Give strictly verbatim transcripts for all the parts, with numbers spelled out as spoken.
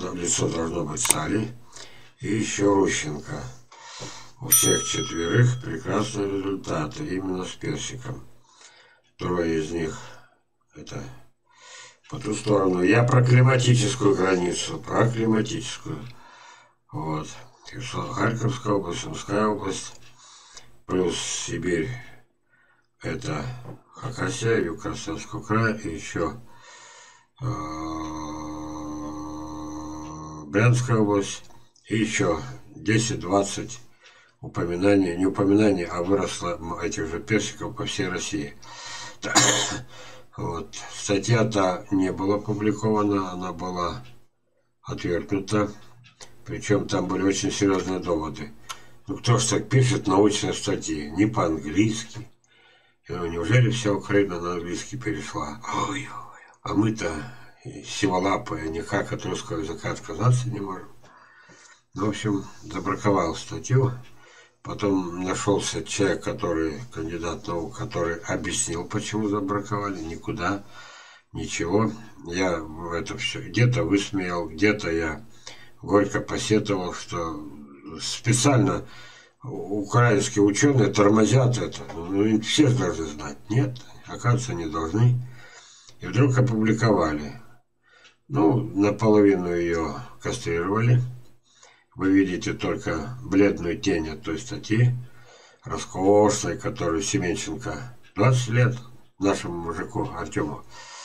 лицо должно быть Сали. И еще Рущенко. У всех четверых прекрасные результаты, именно с персиком. Трое из них это по ту сторону. Я про климатическую границу, про климатическую. Вот. Харьковская область, Сумская область, плюс Сибирь. Это Хакасия, юг Красноярского края и еще э, Брянская область. И еще десять-двадцать упоминаний, не упоминаний, а выросло этих же персиков по всей России. Вот. Статья-то не была опубликована, она была отвергнута. Причем там были очень серьезные доводы. Ну кто ж так пишет научные статьи? Не по-английски. Ну, неужели вся Украина на английский перешла? Ой, ой. А мы-то сиволапые, никак от русского языка отказаться не можем. Ну, в общем, забраковал статью. Потом нашелся человек, который, кандидат наук, который объяснил, почему забраковали. Никуда, ничего. Я это все где-то высмеял, где-то я горько посетовал, что специально украинские ученые тормозят это. Ну, все должны знать. Нет, оказывается, не должны. И вдруг опубликовали. Ну, наполовину ее кастрировали. Вы видите только бледную тень от той статьи, роскошной, которую Семенченко двадцать лет нашему мужику Артему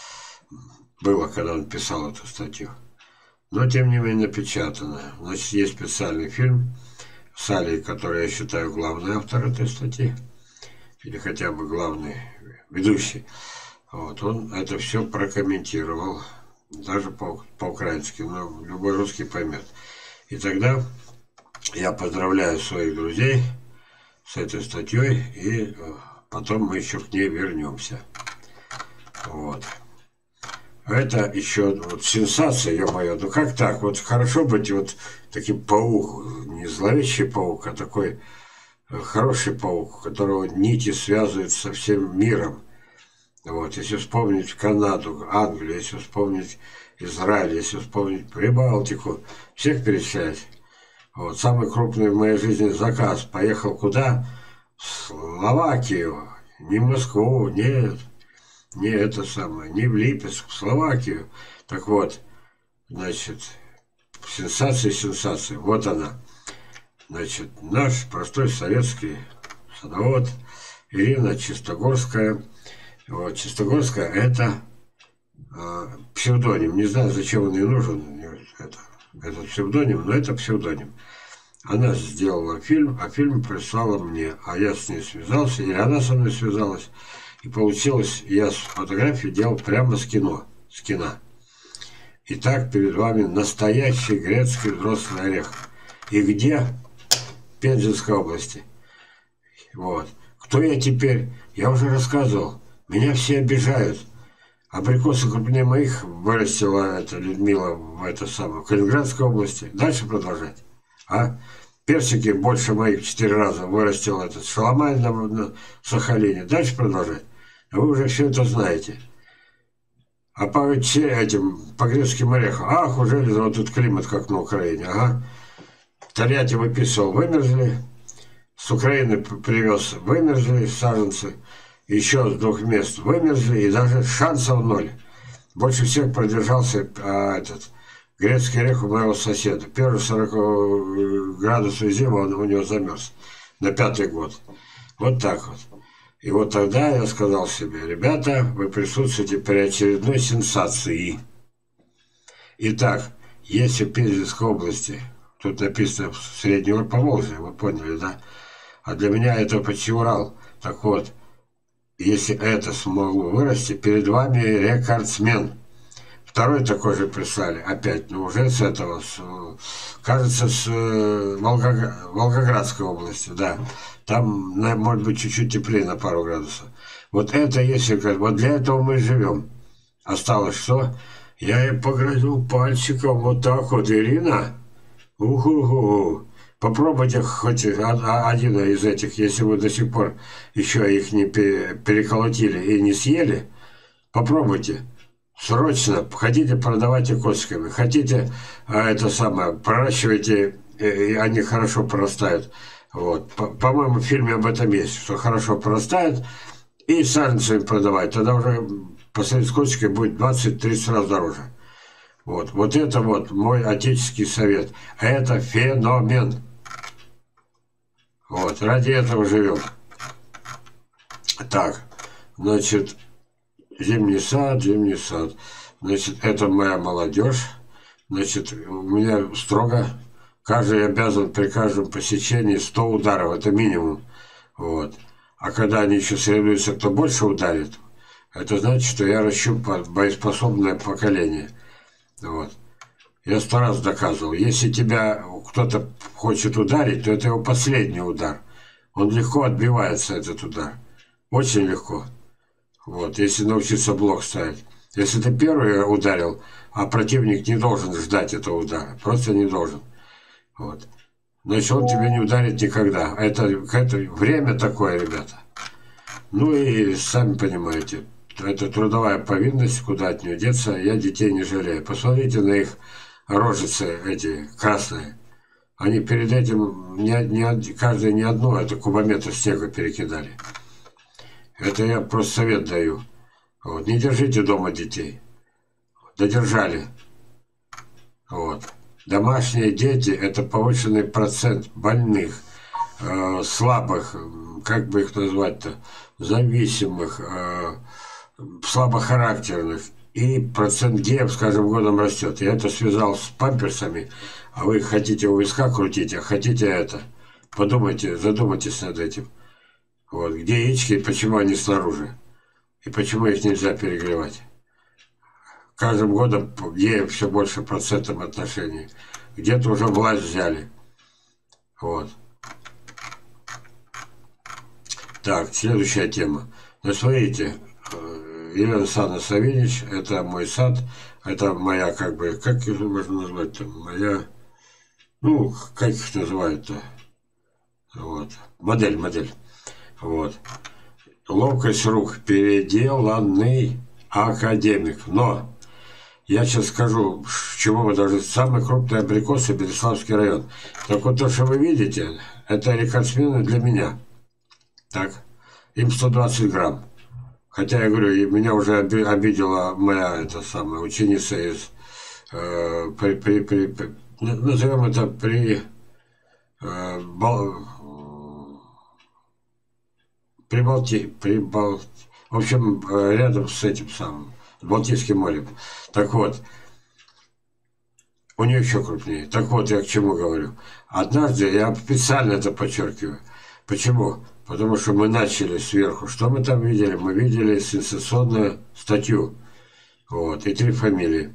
было, когда он писал эту статью. Но, тем не менее, напечатано. Значит, есть специальный фильм Сали, который я считаю главный автор этой статьи, или хотя бы главный ведущий. Вот, он это все прокомментировал, даже по- по-украински, но любой русский поймет. И тогда я поздравляю своих друзей с этой статьей, и потом мы еще к ней вернемся. Вот. Это еще вот сенсация, ё-моё, ну как так? Вот хорошо быть вот таким паук, не зловещий паук, а такой хороший паук, у которого нити связывают со всем миром. Вот, если вспомнить Канаду, Англию, если вспомнить Израиль, если вспомнить Прибалтику, всех перечислять. Вот, самый крупный в моей жизни заказ. Поехал куда? В Словакию, не в Москву, нет, не это самое, не в Липецк, в Словакию. Так вот, значит, сенсация, сенсация, вот она. Значит, наш простой советский садовод Ирина Чистогорская. Вот, Чистогорская это э, псевдоним. Не знаю, зачем он ей нужен, это, этот псевдоним, но это псевдоним. Она сделала фильм, а фильм прислала мне, а я с ней связался, или она со мной связалась. И получилось, я с фотографией делал прямо с кино, с кино. Итак, перед вами настоящий грецкий взрослый орех. И где? В Пензенской области. Вот. Кто я теперь? Я уже рассказывал. Меня все обижают. Абрикосы крупнее моих вырастила эта Людмила в это самое, в Калининградской области. Дальше продолжать. А? Персики больше моих в четыре раза вырастил этот Шаламай на, на Сахалине. Дальше продолжать. А вы уже все это знаете. А по этим, по грецким орехам, ах, уже вот тут климат, как на Украине. Ага. Тольятти выписывал, вымерзли. С Украины привез, вымерзли саженцы. Еще с двух мест вымерзли, и даже шансов ноль. Больше всех продержался а, этот грецкий орех у моего соседа. Первый сорок градусов зимы он у него замерз на пятый год. Вот так вот. И вот тогда я сказал себе, ребята, вы присутствуете при очередной сенсации. Итак, если в Пензенской области, тут написано в Среднего Поволжья, вы поняли, да? А для меня это почти Урал. Так вот, если это смогло вырасти, перед вами рекордсмен. Второй такой же прислали, опять, но уже с этого, с, кажется, с Волгоград, Волгоградской области, да. Там, может быть, чуть-чуть теплее на пару градусов. Вот это, если говорить, вот для этого мы живем. Осталось что? Я ей погрозил пальчиком вот так вот, Ирина. Уху-ху. Попробуйте хоть один из этих, если вы до сих пор еще их не переколотили и не съели. Попробуйте. срочно хотите продавайте костиками, хотите а, это самое, проращивайте, и они хорошо прорастают. Вот. По-моему, в фильме об этом есть, что хорошо прорастает, и саженцами продавать. Тогда уже посадить с костиками будет двадцать-тридцать раз дороже. Вот. Вот это вот мой отеческий совет. Это феномен. Вот. Ради этого живем. Так, значит, зимний сад, зимний сад. Значит, это моя молодежь. Значит, у меня строго каждый обязан при каждом посещении сто ударов, это минимум. Вот. А когда они еще соревнуются, кто больше ударит, это значит, что я ращу боеспособное поколение. Вот. Я сто раз доказывал, если тебя кто-то хочет ударить, то это его последний удар. Он легко отбивается, этот удар. Очень легко. Вот, если научиться блок ставить. Если ты первый ударил, а противник не должен ждать этого удара. Просто не должен. Вот. Значит, он тебя не ударит никогда. Это, это время такое, ребята. Ну и сами понимаете, это трудовая повинность, куда от нее деться. Я детей не жалею. Посмотрите на их рожицы эти красные. Они перед этим не, не, каждый не одно, это кубометр снега перекидали. Это я просто совет даю. Вот. Не держите дома детей. Додержали. Вот. Домашние дети – это повышенный процент больных, э, слабых, как бы их назвать-то, зависимых, э, слабохарактерных. И процент геев с каждым годом растет. Я это связал с памперсами, а вы хотите у виска крутить, а хотите это. Подумайте, задумайтесь над этим. Вот. Где яички и почему они снаружи? И почему их нельзя перегревать? Каждым годом геев все больше процентом отношений. Где-то уже власть взяли. Вот. Так, следующая тема. Ну, смотрите, Елена Александровна Савельич, это мой сад, это моя, как бы, как их можно назвать-то? Моя, ну, как их называют-то? Вот. Модель, модель. Вот. Ловкость рук, переделанный академик. Но я сейчас скажу, к чему мы должны. Самый крупный абрикос — Береславский район. Так вот, то, что вы видите, это рекордсмены для меня. Так, им сто двадцать грамм. Хотя, я говорю, меня уже обидела моя, эта самая, ученица из, э, при, при, при, при, назовем это при, э, бал, при Балти, при Бал, в общем, э, рядом с этим самым, с Балтийским морем. Так вот, у нее еще крупнее. Так вот, я к чему говорю. Однажды, я специально это подчеркиваю. Почему? Потому что мы начали сверху. Что мы там видели? Мы видели сенсационную статью. Вот. И три фамилии.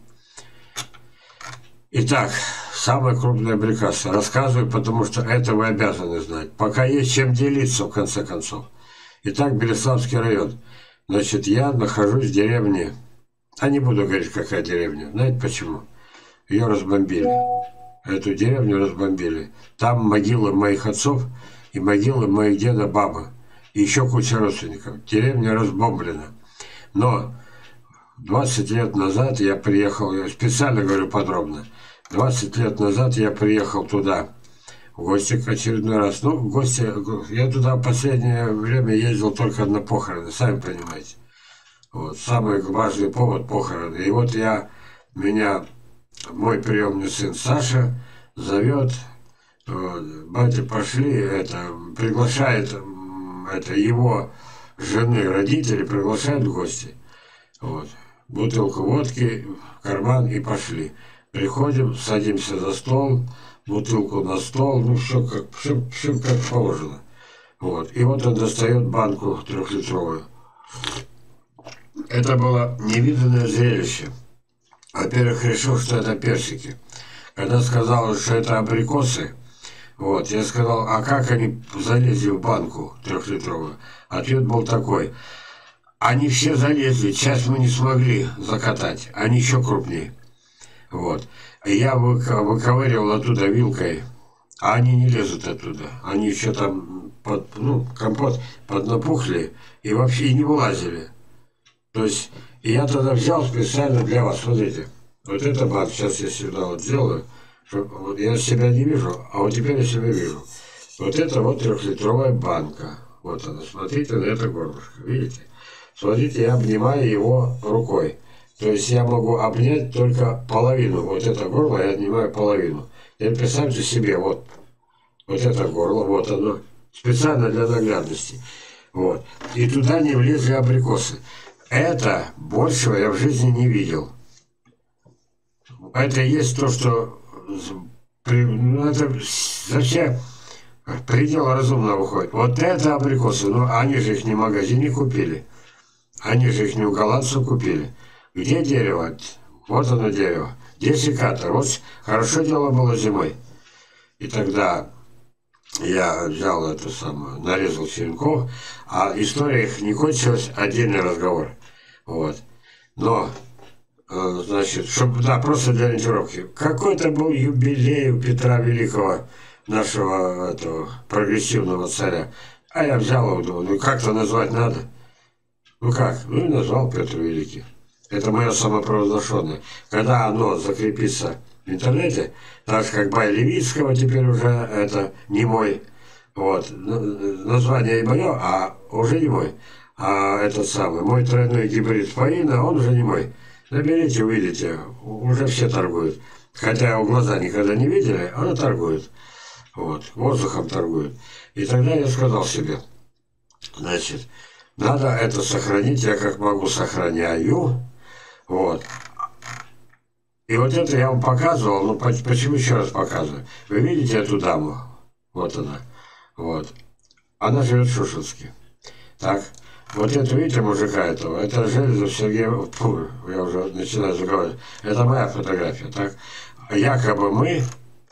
Итак, самая крупная абрикоса. Рассказываю, потому что это вы обязаны знать. Пока есть чем делиться, в конце концов. Итак, Береславский район. Значит, я нахожусь в деревне. А не буду говорить, какая деревня. Знаете почему? Ее разбомбили. Эту деревню разбомбили. Там могилы моих отцов и могилы моих деда, бабы. И еще куча родственников. Деревня разбомблена. Но двадцать лет назад я приехал, я специально говорю подробно, двадцать лет назад я приехал туда в гости в очередной раз. Ну, в гости, я туда в последнее время ездил только на похороны, сами понимаете. Вот, самый важный повод — похороны. И вот я, меня мой приемный сын Саша зовет, вот, батя, пошли, это, приглашает, это, его жены, родители приглашают в гости. Вот, бутылку водки, карман и пошли. Приходим, садимся за стол, бутылку на стол, ну, все как, все, все как положено. Вот, и вот он достает банку трехлитровую. Это было невиданное зрелище. Во-первых, решил, что это персики. Когда сказал, что это абрикосы, вот, я сказал, а как они залезли в банку трехлитровую? Ответ был такой: они все залезли, часть мы не смогли закатать, они еще крупнее. Вот. И я выковыривал оттуда вилкой, а они не лезут оттуда. Они еще там, под, ну, компот поднапухли и вообще и не вылазили. То есть И я тогда взял специально для вас, смотрите, вот это банк, сейчас я сюда вот сделаю, чтобы, вот я себя не вижу, а вот теперь я себя вижу. Вот это вот трехлитровая банка. Вот она, смотрите на это горлышко, видите? Смотрите, я обнимаю его рукой. То есть я могу обнять только половину. Вот это горло я обнимаю половину. Теперь представьте себе, вот, вот это горло, вот оно, специально для наглядности. Вот. И туда не влезли абрикосы. Это большего я в жизни не видел. Это есть то, что ну, это вообще предел разумного выходит. Вот это абрикосы, ну они же их не в магазине купили. Они же их не у голландцев купили. Где дерево? Вот оно дерево. Где секатор? Вот хорошо дело было зимой. И тогда я взял это самое, нарезал черенков, а история их не кончилась, отдельный разговор. Вот. Но, э, значит, чтобы, да, просто для ориентировки. Какой-то был юбилей у Петра Великого, нашего этого прогрессивного царя. А я взял его, думаю, ну как-то назвать надо. Ну как? Ну и назвал Петр Великий. Это мое самопровозглашенное. Когда оно закрепится в интернете, так же как Бай Левицкого теперь уже это не мой. Вот. Название и мое, а уже не мой. А этот самый, мой тройной гибрид Фаина, он уже не мой. Наберите, увидите, уже все торгуют. Хотя его глаза никогда не видели, оно торгует. Вот. Воздухом торгует. И тогда я сказал себе, значит, надо это сохранить, я как могу сохраняю. Вот. И вот это я вам показывал, ну почему еще раз показываю? Вы видите эту даму? Вот она. Вот. Она живет в Шушинске. Так. Вот это, видите, мужика этого? Это Железов Сергей... Фу, я уже начинаю заговаривать. Это моя фотография, так? Якобы мы...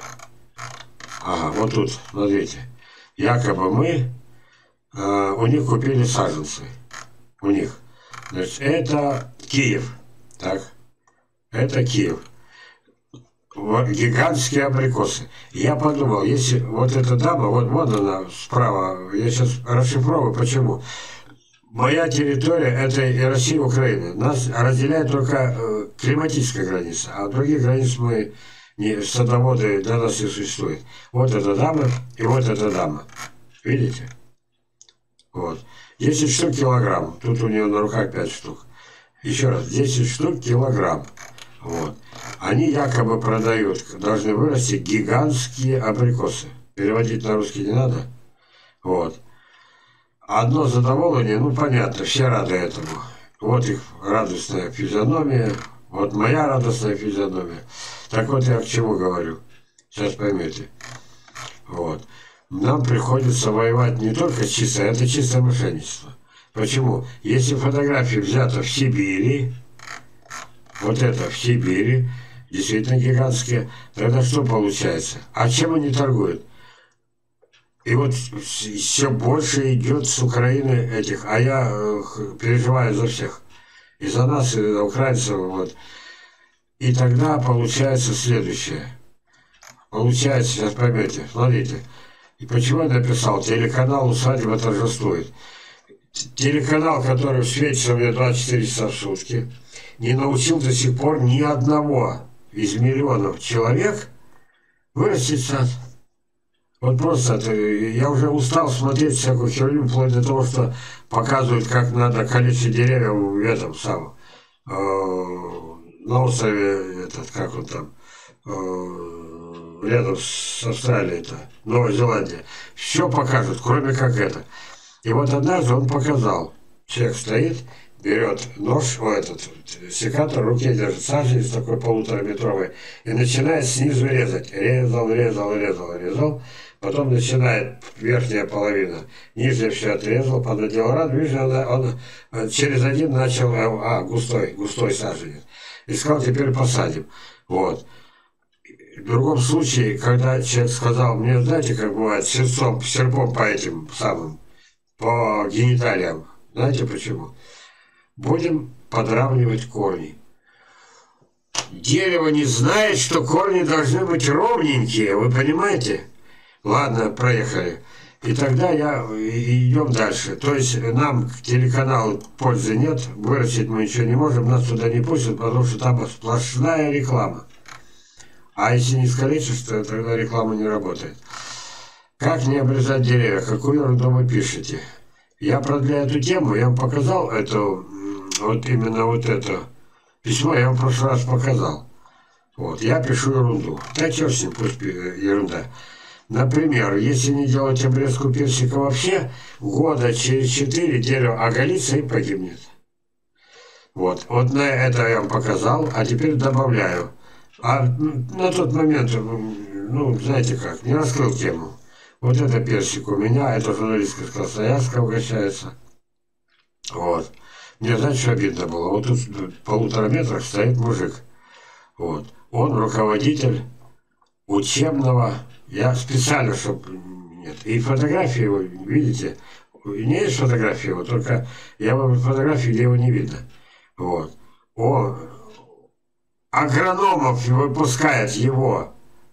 Ага, вот тут, смотрите. Якобы мы... Э, у них купили саженцы. У них. Значит, это Киев. Так? Это Киев. Вот, гигантские абрикосы. Я подумал, если вот эта дама, вот вон она справа, я сейчас расшифровываю, почему. Моя территория – это и Россия, и Украина. Нас разделяет только э, климатическая граница, а других границ мы, не, садоводы для нас не существует. Вот эта дама и вот эта дама. Видите? Вот. десять штук килограмм. Тут у нее на руках пять штук. Еще раз, десять штук килограмм. Вот. Они якобы продают, должны вырасти гигантские абрикосы. Переводить на русский не надо. Вот. Одно задоволение, ну понятно, все рады этому. Вот их радостная физиономия, вот моя радостная физиономия. Так вот я к чему говорю, сейчас поймете. Вот. Нам приходится воевать не только чисто, это чистое мошенничество. Почему? Если фотография взята в Сибири, вот это в Сибири, действительно гигантские, тогда что получается? А чем они торгуют? И вот все больше идет с Украины этих, а я э, переживаю за всех. И за нас, и за украинцев. Вот. И тогда получается следующее. Получается, сейчас поймете, смотрите. И почему я написал, телеканал «Усадьба торжествует». Телеканал, который светится мне двадцать четыре часа в сутки, не научил до сих пор ни одного из миллионов человек вырастить сад. Вот просто это, я уже устал смотреть всякую херню, вплоть до того, что показывают, как надо количество деревьев в этом самом, э, на острове, этот, как он там, э, рядом с Австралией-то, Новая Зеландия. Все покажут, кроме как это. И вот однажды он показал, человек стоит, берет нож, о, этот секатор, в руке держит саженец такой полутораметровый, и начинает снизу резать. Резал, резал, резал, резал. Потом начинает верхняя половина, нижняя все отрезал, понадел рад, видишь, он, он через один начал, а, густой, густой саженец. И сказал, теперь посадим. Вот. В другом случае, когда человек сказал, мне знаете, как бывает, сердцом, серпом по этим самым, по гениталиям, знаете почему? Будем подравнивать корни. Дерево не знает, что корни должны быть ровненькие, вы понимаете? Ладно, проехали. И тогда я и идем дальше. То есть нам телеканалу пользы нет, вырастить мы ничего не можем, нас туда не пустят, потому что там сплошная реклама. А если не искалечишь, то тогда реклама не работает. Как не обрезать деревья? Какую ерунду вы пишете? Я продляю эту тему, я вам показал эту, вот именно вот это письмо, я вам в прошлый раз показал. Вот, я пишу ерунду. Да черт с ним, пусть ерунда. Например, если не делать обрезку персика вообще, года через четыре дерево оголится и погибнет. Вот, вот на это я вам показал, а теперь добавляю. А на тот момент, ну, знаете как, не раскрыл тему. Вот это персик у меня, это журналистка из Красноярска угощается. Вот. Мне, знаете, что обидно было? Вот тут в полутора метрах стоит мужик. Вот. Он руководитель учебного, я специально, чтобы... Нет. И фотографии его, видите, не есть фотографии его, только я выбрал фотографии, где его не видно. Вот. Он... Агрономов выпускает его...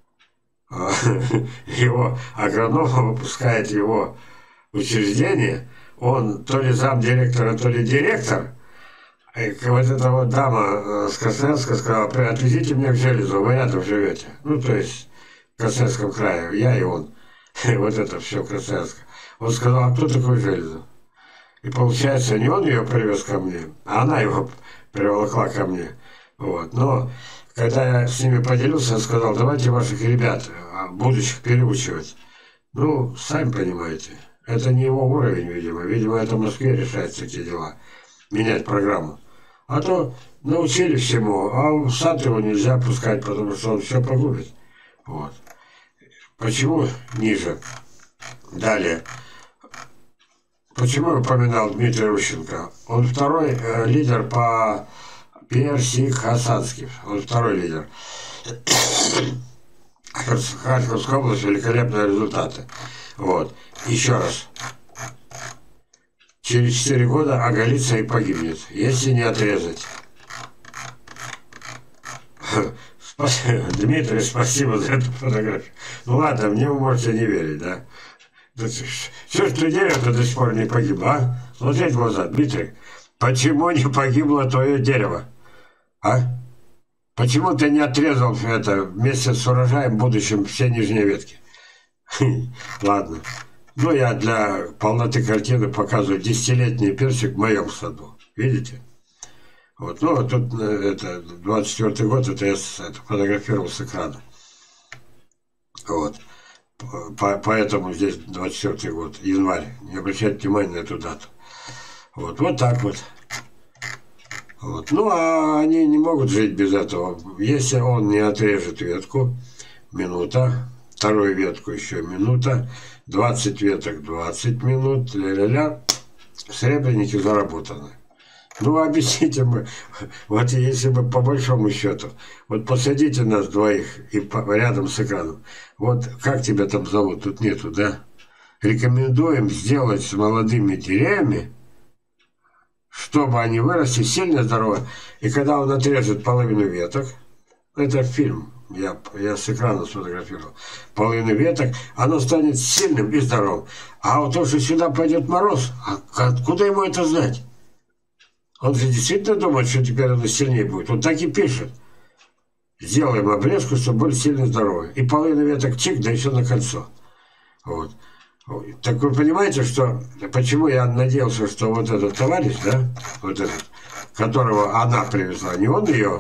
его агроном выпускает его учреждение, он то ли замдиректора, то ли директор. И вот эта вот дама с Красноярска сказала: отвезите меня к Железу, вы рядом живете. Ну, то есть в Красноярском крае, я и он. И вот это все Красноярск. Он сказал: а кто такой Железо? И получается, не он ее привез ко мне, а она его приволокла ко мне. Вот. Но когда я с ними поделился, я сказал: давайте ваших ребят, будущих, переучивать. Ну, сами понимаете, это не его уровень, видимо. Видимо, это в Москве решается такие дела. Менять программу. А то научили всему, а в сад его нельзя пускать, потому что он все погубит. Вот. Почему ниже? Далее. Почему я упоминал Дмитрия Рущенко? Он второй э, лидер по Персик-Хасанский. Он второй лидер. Харьковская область, великолепные результаты. Вот. Еще раз. Через четыре года оголится и погибнет, если не отрезать. Спасибо. Дмитрий, спасибо за эту фотографию. Ну ладно, мне вы можете не верить, да? Все, что дерево-то до сих пор не погибло, а? Смотреть в глаза, Дмитрий. Почему не погибло твое дерево? А? Почему ты не отрезал это вместе с урожаем будущим все нижние ветки? Ладно. Ну, я для полноты картины показываю десятилетний персик в моем саду. Видите? Вот. Ну, тут это двадцать четвёртый год, это я это, фотографировал с экрана. Вот. По, поэтому здесь двадцать четвёртый год, январь. Не обращайте внимания на эту дату. Вот, вот так вот. Вот. Ну, а они не могут жить без этого. Если он не отрежет ветку, минута, вторую ветку еще минута, двадцать веток, двадцать минут, ля-ля-ля, сребреники заработаны. Ну, объясните мы, вот если бы по большому счету, вот посадите нас двоих и по, рядом с экраном, вот как тебя там зовут, тут нету, да? Рекомендуем сделать с молодыми деревьями, чтобы они выросли сильно здоровы, и когда он отрежет половину веток, это фильм, я, я с экрана сфотографировал, половину веток, оно станет сильным и здоровым. А вот то, что сюда пойдет мороз, а откуда ему это знать? Он же действительно думает, что теперь оно сильнее будет. Он так и пишет. Сделаем обрезку, чтобы были сильно здоровы. И половину веток чик, да еще на кольцо. Вот. Так вы понимаете, что почему я надеялся, что вот этот товарищ, да, вот этот, которого она привезла, не он ее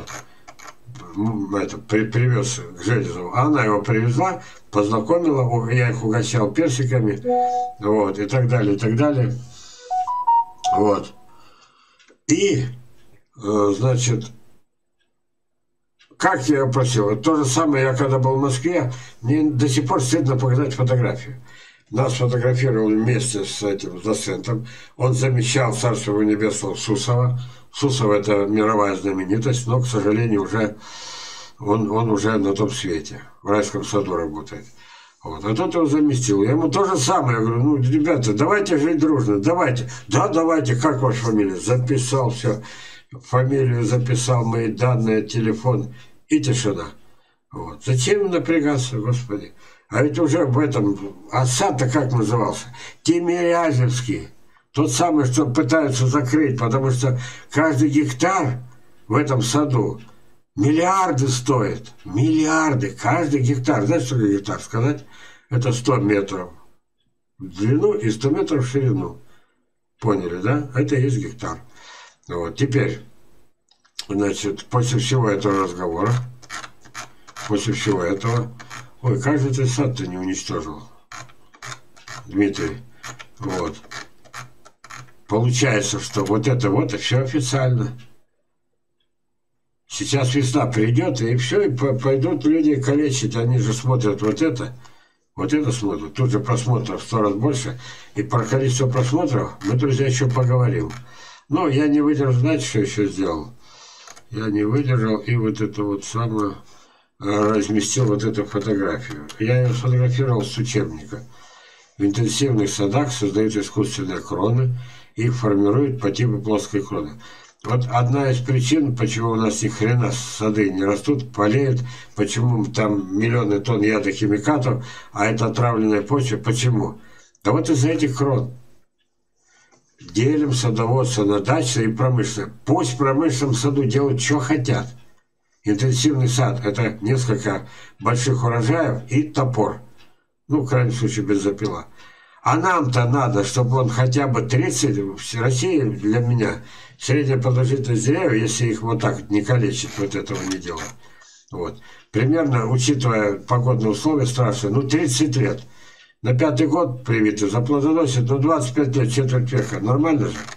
это, при, привез к Железову, а она его привезла, познакомила, я их угощал персиками, вот, и так далее, и так далее. Вот. И, значит, как я просил, то же самое, я когда был в Москве, мне до сих пор стыдно показать фотографию. Нас фотографировали вместе с этим доцентом. Он замещал Царство Небесного Сусова. Сусов — это мировая знаменитость, но, к сожалению, уже он, он уже на том свете. В райском саду работает. Вот. А тот его заместил. Я ему то же самое. Я говорю: ну, ребята, давайте жить дружно, давайте. Да, давайте. Как ваша фамилия? Записал все. Фамилию записал, мои данные, телефон. И тишина. Вот. Зачем напрягаться, Господи? А ведь уже в этом, а сад-то как назывался? Тимирязевский. Тот самый, что пытаются закрыть, потому что каждый гектар в этом саду миллиарды стоит. Миллиарды. Каждый гектар. Знаете, что такое гектар? Сказать? Это сто метров в длину и сто метров в ширину. Поняли, да? Это и есть гектар. Вот. Теперь, значит, после всего этого разговора, после всего этого, ой, как же ты сад-то не уничтожил, Дмитрий? Вот. Получается, что вот это вот, и все официально. Сейчас весна придет, и все, и пойдут люди калечить. Они же смотрят вот это, вот это смотрят. Тут же просмотров в сто раз больше. И про количество просмотров мы, друзья, еще поговорим. Но я не выдержал, знаете, что еще сделал? Я не выдержал и вот это вот самое разместил вот эту фотографию. Я ее сфотографировал с учебника. В интенсивных садах создают искусственные кроны. Их формируют по типу плоской кроны. Вот одна из причин, почему у нас ни хрена сады не растут, болеют, почему там миллионы тонн ядохимикатов, а это отравленная почва. Почему? Да вот из-за этих крон. Делим садоводство на дачное и промышленное. Пусть в промышленном саду делают, что хотят. Интенсивный сад – это несколько больших урожаев и топор. Ну, в крайнем случае, бензопила. А нам-то надо, чтобы он хотя бы тридцать, в России для меня средняя продолжительность деревьев, если их вот так не калечить, вот этого не делать. Вот. Примерно, учитывая погодные условия страшные, ну тридцать лет. На пятый год привиты заплодоносят, ну двадцать пять лет, четверть века. Нормально же?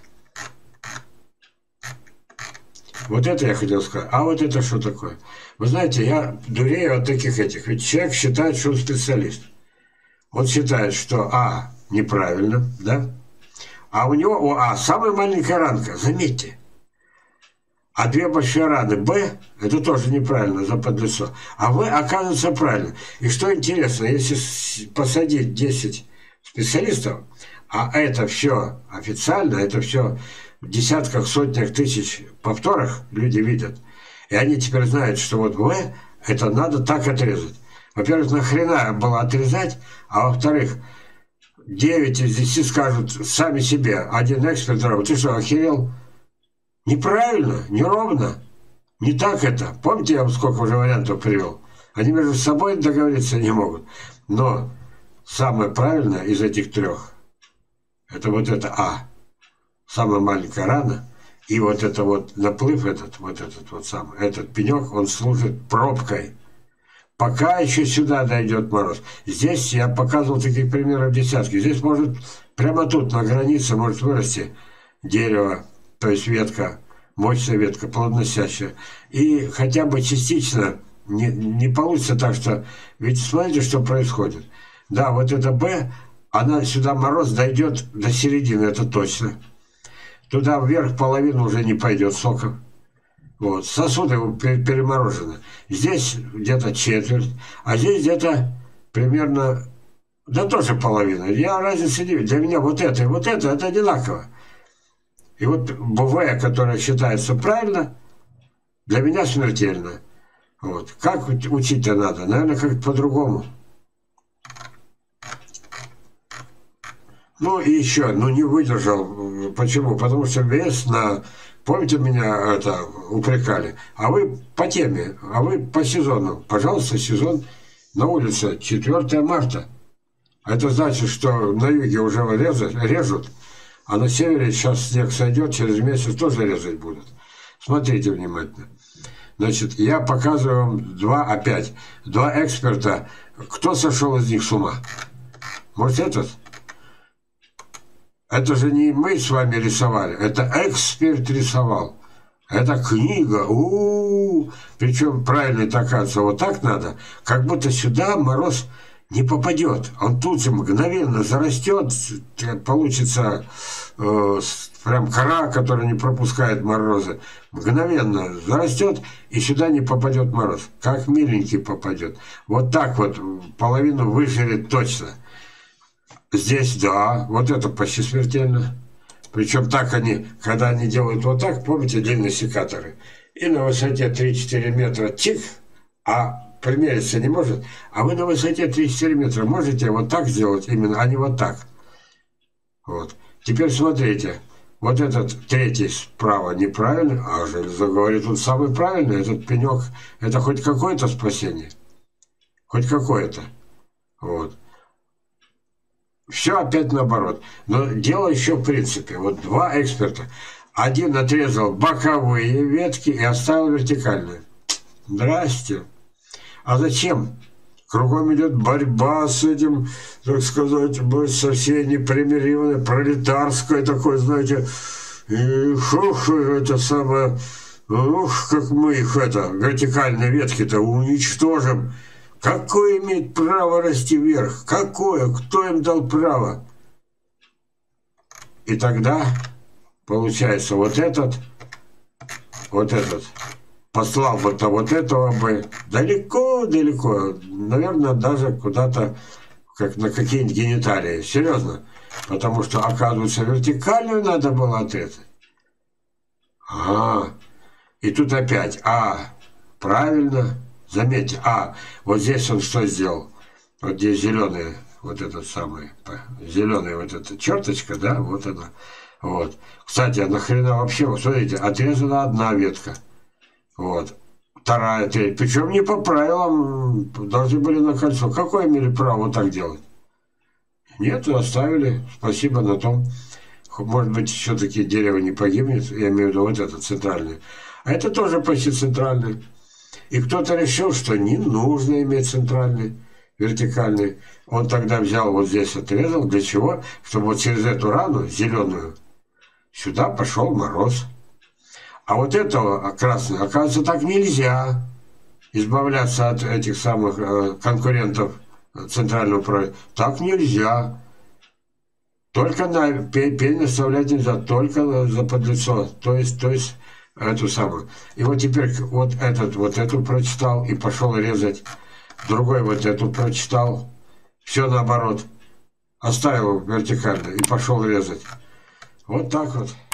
Вот это я хотел сказать. А вот это что такое? Вы знаете, я дурею от таких этих. Ведь человек считает, что он специалист. Он считает, что А неправильно, да? А у него у А самая маленькая ранка, заметьте. А две большие раны Б, это тоже неправильно, за подлицо. А В, оказывается, правильно. И что интересно, если посадить десять специалистов, а это все официально, это все в десятках, сотнях тысяч повторах люди видят. И они теперь знают, что вот В, это надо так отрезать. Во-первых, нахрена было отрезать, а во-вторых, девять из десяти скажут сами себе, один эксперт, другой, ты что, охерел? Неправильно, неровно, не так это. Помните, я вам сколько уже вариантов привел? Они между собой договориться не могут. Но самое правильное из этих трех, это вот это А, самая маленькая рана, и вот это вот наплыв этот, вот этот вот самый, этот пенек, он служит пробкой. Пока еще сюда дойдет мороз. Здесь я показывал таких примеров десятки. Здесь может, прямо тут, на границе, может вырасти дерево, то есть ветка, мощная ветка, плодоносящая. И хотя бы частично не, не получится так, что... Ведь смотрите, что происходит. Да, вот это Б, она сюда мороз дойдет до середины, это точно. Туда вверх половину уже не пойдет соков. Вот, сосуды переморожены. Здесь где-то четверть, а здесь где-то примерно, да тоже половина. Я разницы не вижу. Для меня вот это и вот это, это одинаково. И вот БВ, которое считается правильно, для меня смертельно. Вот. Как учить-то надо? Наверное, как-то по-другому. Ну и еще, ну не выдержал. Почему? Потому что вес на... Помните, меня это упрекали? А вы по теме, а вы по сезону. Пожалуйста, сезон на улице четвёртое марта. Это значит, что на юге уже резать, режут, а на севере сейчас снег сойдет, через месяц тоже резать будут. Смотрите внимательно. Значит, я показываю вам два, опять, два эксперта. Кто сошел из них с ума? Может, этот? Это же не мы с вами рисовали, это эксперт рисовал. Это книга, у-у-у. Причем правильно оказывается, вот так надо, как будто сюда мороз не попадет. Он тут же мгновенно зарастет, получится э, прям кора, которая не пропускает морозы. Мгновенно зарастет, и сюда не попадет мороз. Как миленький попадет. Вот так вот половину выжрет точно. Здесь, да, вот это почти смертельно. Причем так они, когда они делают вот так, помните, длинные секаторы, и на высоте три-четыре метра тик, а примериться не может, а вы на высоте тридцать четыре метра можете вот так сделать именно, а не вот так. Вот. Теперь смотрите, вот этот третий справа неправильный, а железо говорит, он самый правильный, этот пенек, это хоть какое-то спасение, хоть какое-то. Вот. Все опять наоборот. Но дело еще в принципе. Вот два эксперта. Один отрезал боковые ветки и оставил вертикальные. Здрасте. А зачем? Кругом идет борьба с этим, так сказать, со всей непримиримой, пролетарской такой, знаете, и, ух, это самое, ух, как мы их, это, вертикальные ветки-то уничтожим. Какое имеет право расти вверх? Какое? Кто им дал право? И тогда, получается, вот этот, вот этот, послал бы-то вот этого бы далеко-далеко, наверное, даже куда-то, как на какие-нибудь гениталии. Серьезно. Потому что, оказывается, вертикальную надо было отрезать. Ага. И тут опять, а, правильно. Заметьте, а, вот здесь он что сделал? Вот здесь зеленый, вот этот самый, зеленая вот эта черточка, да, вот она. Вот. Кстати, а нахрена вообще, вот смотрите, отрезана одна ветка. Вот. Вторая, третья. Причем не по правилам, должны были на кольцо. Какое имели право вот так делать? Нет, оставили. Спасибо на том. Может быть, все-таки дерево не погибнет. Я имею в виду вот это центральное. А это тоже почти центральный. И кто-то решил, что не нужно иметь центральный, вертикальный. Он тогда взял вот здесь, отрезал. Для чего? Чтобы вот через эту рану, зеленую, сюда пошел мороз. А вот этого красного, оказывается, так нельзя избавляться от этих самых э, конкурентов центрального правительства. Так нельзя. Только на пень оставлять нельзя, только за подлицо. То есть, то есть эту самую. И вот теперь вот этот вот эту прочитал и пошел резать. Другой вот эту прочитал. Все наоборот. Оставил вертикально и пошел резать. Вот так вот.